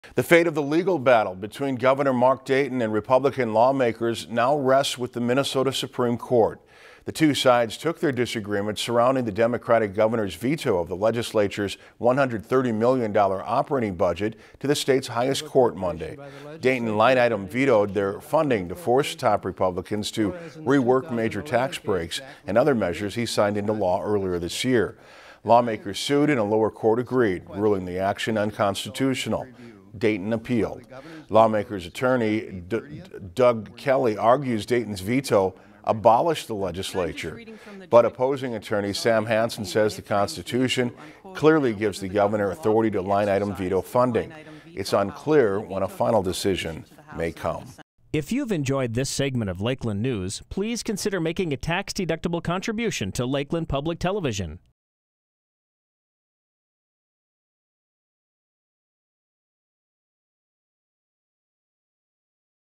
The fate of the legal battle between Governor Mark Dayton and Republican lawmakers now rests with the Minnesota Supreme Court. The two sides took their disagreement surrounding the Democratic governor's veto of the legislature's $130 million operating budget to the state's highest court Monday. Dayton line item vetoed their funding to force top Republicans to rework major tax breaks and other measures he signed into law earlier this year. Lawmakers sued and a lower court agreed, ruling the action unconstitutional. Dayton appealed. Lawmakers' attorney Doug Kelly argues Dayton's veto abolished the legislature, but opposing attorney Sam Hansen says the Constitution clearly gives the governor authority to line item veto funding. It's unclear when a final decision may come. If you've enjoyed this segment of Lakeland News, please consider making a tax-deductible contribution to Lakeland Public Television.